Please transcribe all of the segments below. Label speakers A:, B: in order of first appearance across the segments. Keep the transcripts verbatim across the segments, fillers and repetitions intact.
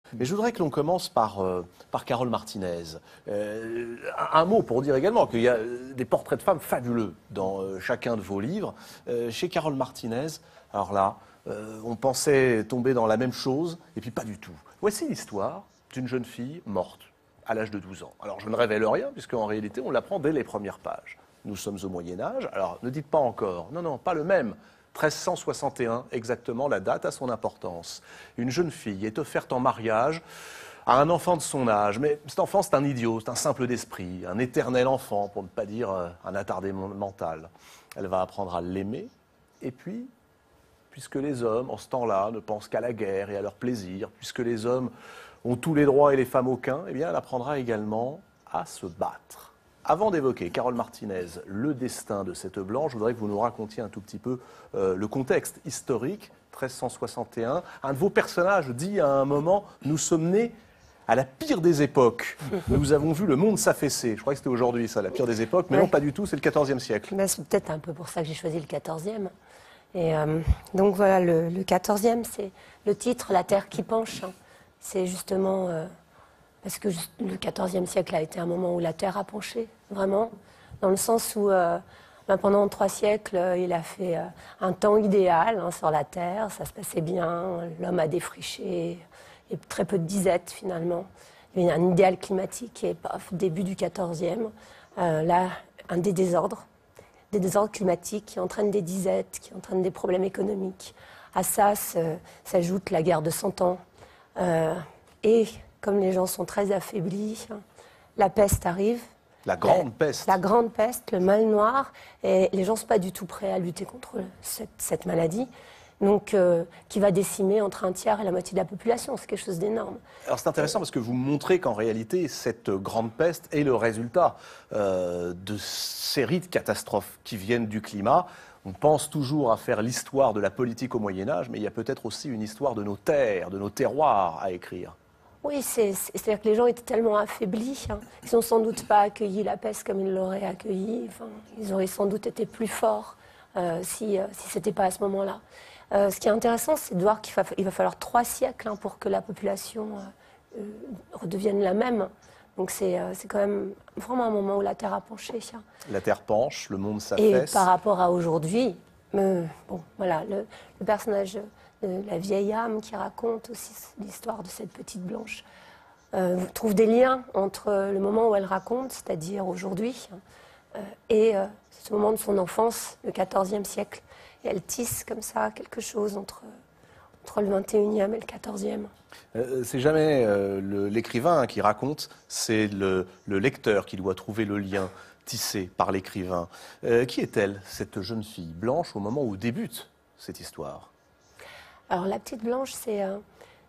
A: Mais je voudrais que l'on commence par, euh, par Carole Martinez. Euh, un, un mot pour dire également qu'il y a des portraits de femmes fabuleux dans euh, chacun de vos livres. Euh, chez Carole Martinez, alors là, euh, on pensait tomber dans la même chose, et puis pas du tout. Voici l'histoire d'une jeune fille morte à l'âge de douze ans. Alors je ne révèle rien, puisqu'en réalité, on l'apprend dès les premières pages. Nous sommes au Moyen-Âge, alors ne dites pas encore, non, non, pas le même. treize cent soixante et un, exactement, la date a son importance. Une jeune fille est offerte en mariage à un enfant de son âge. Mais cet enfant, c'est un idiot, c'est un simple d'esprit, un éternel enfant, pour ne pas dire euh, un attardé mental. Elle va apprendre à l'aimer, et puis, puisque les hommes, en ce temps-là, ne pensent qu'à la guerre et à leur plaisir, puisque les hommes ont tous les droits et les femmes aucun, eh bien, elle apprendra également à se battre. Avant d'évoquer, Carole Martinez, le destin de cette blanche, je voudrais que vous nous racontiez un tout petit peu euh, le contexte historique, treize cent soixante et un. Un de vos personnages dit à un moment « Nous sommes nés à la pire des époques. Nous avons vu le monde s'affaisser. » Je crois que c'était aujourd'hui, ça, la pire des époques. Mais ouais. Non, pas du tout, c'est le quatorzième siècle.
B: Ben, c'est peut-être un peu pour ça que j'ai choisi le quatorzième. Et euh, donc voilà, le, le quatorzième, c'est le titre « La terre qui penche hein. ». C'est justement... Euh, Parce que le quatorzième siècle a été un moment où la Terre a penché, vraiment, dans le sens où euh, ben pendant trois siècles, euh, il a fait euh, un temps idéal hein, sur la Terre, ça se passait bien, l'homme a défriché, et très peu de disette finalement. Il y avait un idéal climatique et paf, début du quatorzième, euh, là, un des désordres, des désordres climatiques qui entraînent des disettes, qui entraînent des problèmes économiques. À ça s'ajoute la guerre de Cent Ans euh, et... Comme les gens sont très affaiblis, la peste arrive.
A: La grande peste.
B: La grande peste, le mal noir. Et les gens ne sont pas du tout prêts à lutter contre cette, cette maladie. Donc, euh, qui va décimer entre un tiers et la moitié de la population. C'est quelque chose d'énorme.
A: Alors, c'est intéressant parce que vous montrez qu'en réalité, cette grande peste est le résultat euh, de séries de catastrophes qui viennent du climat. On pense toujours à faire l'histoire de la politique au Moyen-Âge, mais il y a peut-être aussi une histoire de nos terres, de nos terroirs à écrire.
B: Oui, c'est-à-dire que les gens étaient tellement affaiblis. Hein. Ils n'ont sans doute pas accueilli la peste comme ils l'auraient accueillie. Enfin, ils auraient sans doute été plus forts euh, si, euh, si ce n'était pas à ce moment-là. Euh, ce qui est intéressant, c'est de voir qu'il va, il va falloir trois siècles hein, pour que la population euh, redevienne la même. Donc c'est euh, quand même vraiment un moment où la Terre a penché. Hein.
A: La Terre penche, le monde s'affaisse.
B: Et par rapport à aujourd'hui, euh, bon, voilà, le, le personnage... de la vieille âme qui raconte aussi l'histoire de cette petite blanche, euh, trouve des liens entre le moment où elle raconte, c'est-à-dire aujourd'hui, euh, et euh, ce moment de son enfance, le quatorzième siècle. Et elle tisse comme ça quelque chose entre, entre le vingt et unième et le quatorzième.
A: Euh, c'est jamais euh, l'écrivain qui raconte, c'est le, le lecteur qui doit trouver le lien tissé par l'écrivain. Euh, qui est-elle, cette jeune fille blanche, au moment où débute cette histoire ?
B: Alors la petite blanche, c'est, euh,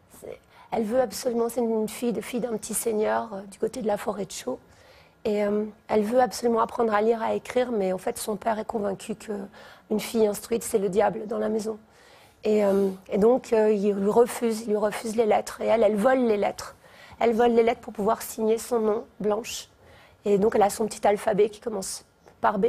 B: elle veut absolument, c'est une fille, de fille d'un petit seigneur euh, du côté de la forêt de Chaux. Et euh, elle veut absolument apprendre à lire, à écrire, mais en fait son père est convaincu qu'une fille instruite, c'est le diable dans la maison. Et, euh, et donc euh, il lui refuse, il lui refuse les lettres. Et elle, elle vole les lettres. Elle vole les lettres pour pouvoir signer son nom, Blanche. Et donc elle a son petit alphabet qui commence par B.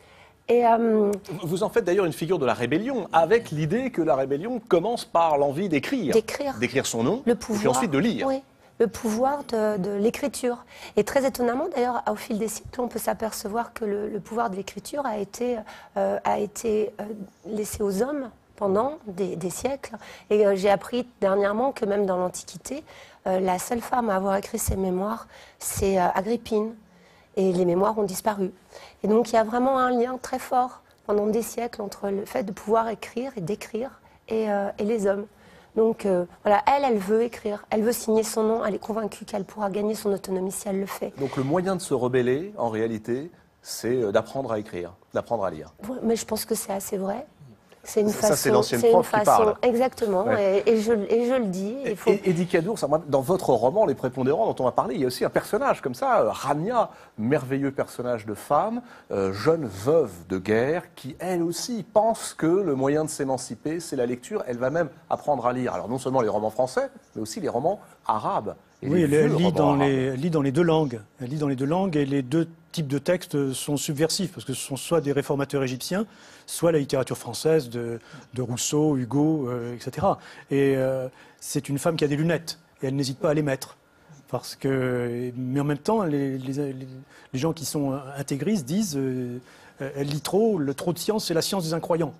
B: Et euh,
A: vous en faites d'ailleurs une figure de la rébellion, avec l'idée que la rébellion commence par l'envie d'écrire.
B: D'écrire.
A: D'écrire son nom,
B: le pouvoir,
A: et puis ensuite de lire.
B: Oui, le pouvoir de, de l'écriture. Et très étonnamment, d'ailleurs, au fil des siècles, on peut s'apercevoir que le, le pouvoir de l'écriture a été, euh, a été euh, laissé aux hommes pendant des, des siècles. Et euh, j'ai appris dernièrement que même dans l'Antiquité, euh, la seule femme à avoir écrit ses mémoires, c'est euh, Agrippine. Et les mémoires ont disparu. Et donc il y a vraiment un lien très fort pendant des siècles entre le fait de pouvoir écrire et d'écrire et, euh, et les hommes. Donc euh, voilà, elle, elle veut écrire, elle veut signer son nom, elle est convaincue qu'elle pourra gagner son autonomie si elle le fait.
A: Donc le moyen de se rebeller, en réalité, c'est d'apprendre à écrire, d'apprendre à lire.
B: Mais je pense que c'est assez vrai. C'est une
A: ça,
B: façon.
A: c'est l'ancienne prof
B: façon,
A: qui parle.
B: Exactement, ouais. et, et, je, et je le dis.
A: Il faut... Eddie Cadour, dans votre roman, Les Prépondérants, dont on va parler, il y a aussi un personnage comme ça, Rania, merveilleux personnage de femme, euh, jeune veuve de guerre, qui elle aussi pense que le moyen de s'émanciper, c'est la lecture. Elle va même apprendre à lire. Alors non seulement les romans français, mais aussi les romans arabes. Et
C: oui,
A: les
C: elle lit dans,
A: arabes.
C: les, elle lit dans les deux langues. Elle lit dans les deux langues et les deux types de textes sont subversifs parce que ce sont soit des réformateurs égyptiens, soit la littérature française de, de Rousseau, Hugo, euh, et cetera. Et euh, c'est une femme qui a des lunettes. et elle n'hésite pas à les mettre. Parce que, mais en même temps, les, les, les gens qui sont intégristes disent euh, elle lit trop, le trop de science, c'est la science des incroyants.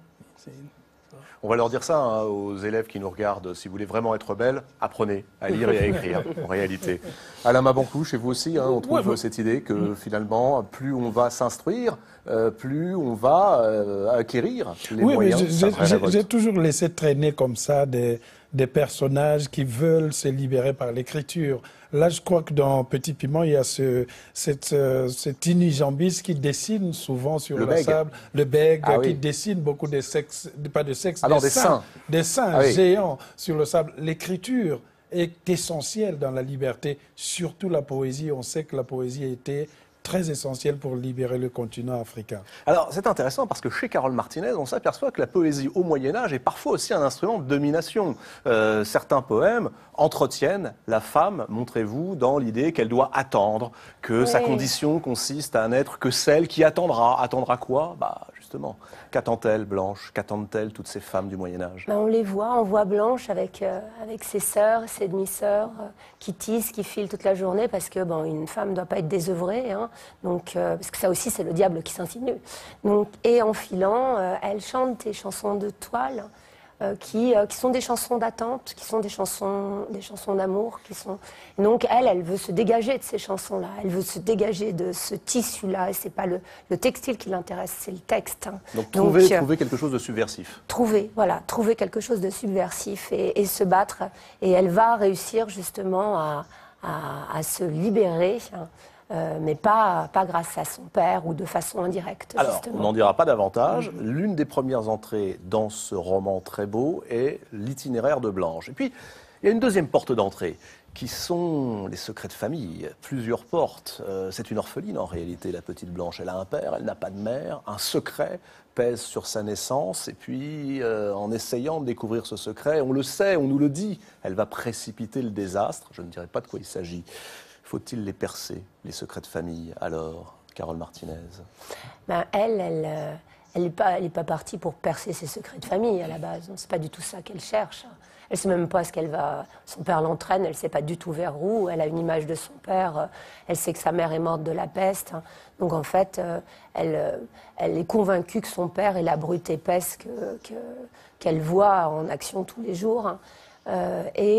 A: On va leur dire ça hein, aux élèves qui nous regardent. Si vous voulez vraiment être belle, apprenez à lire et à écrire, en réalité. Alain Mabanckou, chez vous aussi, hein, on trouve ouais, cette idée que mmh. finalement, plus on va s'instruire, euh, plus on va euh, acquérir les
D: oui,
A: moyens.
D: Oui, j'ai toujours laissé traîner comme ça des, des personnages qui veulent se libérer par l'écriture. Là, je crois que dans Petit Piment, il y a ce, cette, euh, cet unijambiste qui dessine souvent sur le, le sable, le bègue, ah, qui oui. dessine beaucoup de sexe, pas de sexe,
A: Alors,
D: des,
A: des
D: seins,
A: seins,
D: des seins ah, géants oui. sur le sable. L'écriture est essentielle dans la liberté, surtout la poésie. On sait que la poésie a été très essentielle pour libérer le continent africain.
A: Alors, c'est intéressant parce que chez Carole Martinez, on s'aperçoit que la poésie au Moyen-Âge est parfois aussi un instrument de domination. Euh, certains poèmes entretiennent la femme, montrez-vous, dans l'idée qu'elle doit attendre, que oui. sa condition consiste à n'être que celle qui attendra. Attendra quoi ? Bah, justement, qu'attend-elle, Blanche ? Qu'attendent-elles toutes ces femmes du Moyen-Âge ?
B: Ben, on les voit, on voit Blanche avec, euh, avec ses sœurs, ses demi-sœurs, euh, qui tissent, qui filent toute la journée, parce que bon, une femme ne doit pas être désœuvrée, hein, donc, euh, parce que ça aussi, c'est le diable qui s'insinue. Donc, et en filant, euh, elle chante des chansons de toile, euh, qui, euh, qui sont des chansons d'attente, qui sont des chansons, des chansons d'amour, qui sont... Donc elle, elle veut se dégager de ces chansons-là, elle veut se dégager de ce tissu-là, et c'est pas le, le textile qui l'intéresse, c'est le texte. Hein.
A: Donc trouver, Donc, euh, trouver quelque chose de subversif.
B: Trouver, voilà, trouver quelque chose de subversif et, et se battre, et elle va réussir justement à, à, à se libérer, hein. Euh, mais pas, pas grâce à son père ou de façon indirecte.
A: Alors,
B: justement.
A: on n'en dira pas davantage. Mmh. L'une des premières entrées dans ce roman très beau est l'itinéraire de Blanche. Et puis, il y a une deuxième porte d'entrée, qui sont les secrets de famille. Plusieurs portes. Euh, c'est une orpheline, en réalité, la petite Blanche. Elle a un père, elle n'a pas de mère. Un secret pèse sur sa naissance. Et puis, euh, en essayant de découvrir ce secret, on le sait, on nous le dit, elle va précipiter le désastre. Je ne dirai pas de quoi il s'agit. Faut-il les percer, les secrets de famille, alors, Carole Martinez ?
B: Ben, elle, elle, elle n'est pas, elle est pas partie pour percer ses secrets de famille, à la base. C'est pas du tout ça qu'elle cherche. Elle ne sait même pas ce qu'elle va... Son père l'entraîne, elle ne sait pas du tout vers où. Elle a une image de son père. Elle sait que sa mère est morte de la peste. Donc, en fait, elle, elle est convaincue que son père est la brute épaisse que, que, qu'elle voit en action tous les jours. Euh,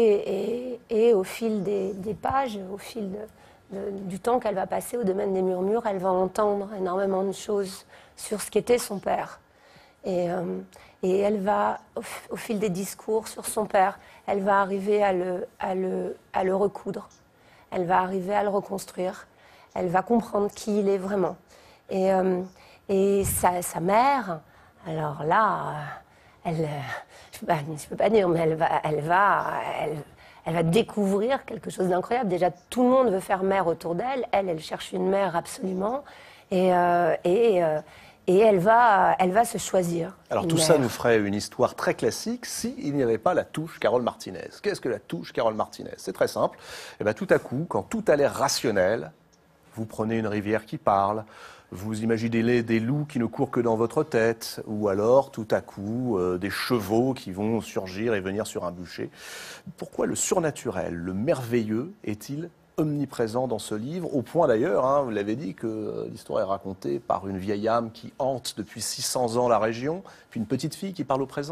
B: et, et, et au fil des, des pages, au fil de, de, du temps qu'elle va passer au domaine des murmures, elle va entendre énormément de choses sur ce qu'était son père. Et, euh, et elle va, au, au fil des discours sur son père, elle va arriver à le, à, le, à le recoudre. Elle va arriver à le reconstruire. Elle va comprendre qui il est vraiment. Et, euh, et sa, sa mère, alors là, elle... Je ne peux pas dire, mais elle va, elle, va, elle, elle va découvrir quelque chose d'incroyable. Déjà, tout le monde veut faire mère autour d'elle. Elle, elle cherche une mère absolument. Et, euh, et, euh, et elle, va, elle va se choisir.
A: Alors tout
B: mère.
A: Ça nous ferait une histoire très classique s'il n'y avait pas la touche Carole Martinez. Qu'est-ce que la touche Carole Martinez ? C'est très simple. Et bien, tout à coup, quand tout a l'air rationnel, vous prenez une rivière qui parle, vous imaginez des loups qui ne courent que dans votre tête, ou alors, tout à coup, euh, des chevaux qui vont surgir et venir sur un bûcher. Pourquoi le surnaturel, le merveilleux, est-il omniprésent dans ce livre, au point d'ailleurs, hein, vous l'avez dit, que l'histoire est racontée par une vieille âme qui hante depuis six cents ans la région, puis une petite fille qui parle au présent ?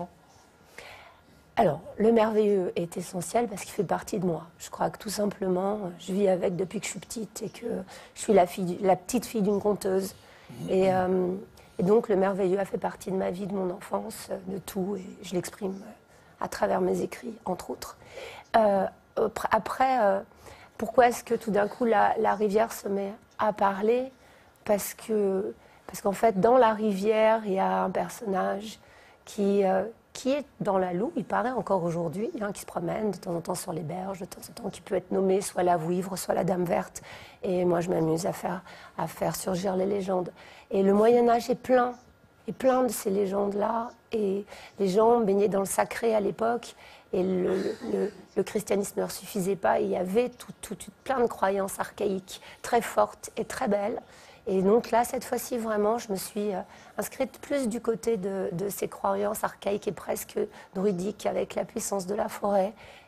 B: Alors, le merveilleux est essentiel parce qu'il fait partie de moi. Je crois que tout simplement, je vis avec depuis que je suis petite et que je suis la, fille, la petite fille d'une conteuse. Et, euh, et donc, le merveilleux a fait partie de ma vie, de mon enfance, de tout. Et je l'exprime à travers mes écrits, entre autres. Euh, après, euh, pourquoi est-ce que tout d'un coup, la, la rivière se met à parler ? Parce que, parce qu'en fait, dans la rivière, il y a un personnage qui... Euh, qui est dans la Loue, il paraît encore aujourd'hui, hein, qui se promène de temps en temps sur les berges, de temps en temps, qui peut être nommé soit la Vouivre, soit la Dame Verte. Et moi, je m'amuse à faire, à faire surgir les légendes. Et le Moyen-Âge est plein, est plein de ces légendes-là. Et les gens baignaient dans le sacré à l'époque. Et le, le, le christianisme ne leur suffisait pas. Il y avait tout, tout, tout, plein de croyances archaïques, très fortes et très belles. Et donc là, cette fois-ci, vraiment, je me suis euh, inscrite plus du côté de, de ces croyances archaïques et presque druidiques avec la puissance de la forêt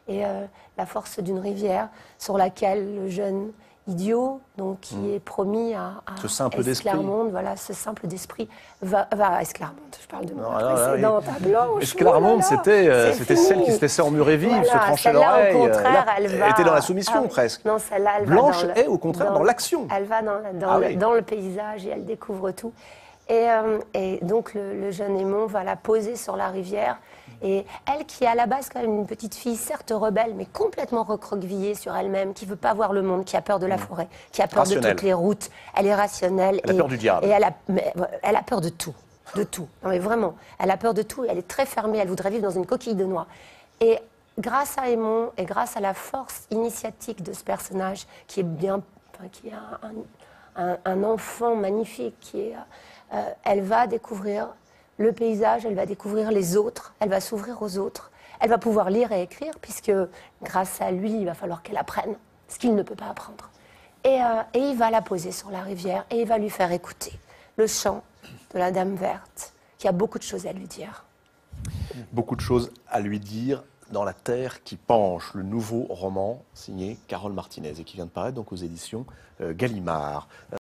B: et euh, la force d'une rivière sur laquelle le jeune idiot, donc qui mmh. est promis à, à
A: ce simple d'esprit,
B: Esclarmonde, voilà, ce simple d'esprit va, va à Esclarmonde. Je parle de mon
A: non,
B: précédente oui. à Blanche.
A: Esclarmonde, c'était euh, c'était celle qui se laissait emmurer vive, voilà, se tranchait l'oreille.
B: Au contraire, elle,
A: elle
B: va...
A: était dans la soumission
B: ah,
A: presque.
B: Non, celle-là, elle
A: Blanche
B: va dans
A: est au contraire dans, dans l'action.
B: Elle va dans, dans, ah, le, oui. dans le paysage et elle découvre tout. Et, euh, et donc le, le jeune Aimon va la poser sur la rivière. Et elle, qui est à la base quand même une petite fille, certes rebelle, mais complètement recroquevillée sur elle-même, qui ne veut pas voir le monde, qui a peur de la forêt, qui a peur
A: rationnelle.
B: de toutes les routes. Elle est rationnelle.
A: Elle a
B: et,
A: peur du diable.
B: Et elle a, mais, elle a peur de tout. De tout. Non mais vraiment, elle a peur de tout. Elle est très fermée. Elle voudrait vivre dans une coquille de noix. Et grâce à Aimon et grâce à la force initiatique de ce personnage, qui est bien, enfin, qui est un, un, un enfant magnifique, qui est, euh, elle va découvrir le paysage, elle va découvrir les autres, elle va s'ouvrir aux autres, elle va pouvoir lire et écrire, puisque grâce à lui, il va falloir qu'elle apprenne ce qu'il ne peut pas apprendre. Et, euh, et il va la poser sur la rivière et il va lui faire écouter le chant de la Dame Verte, qui a beaucoup de choses à lui dire.
A: Beaucoup de choses à lui dire dans La Terre qui penche, le nouveau roman signé Carole Martinez et qui vient de paraître donc aux éditions euh, Gallimard.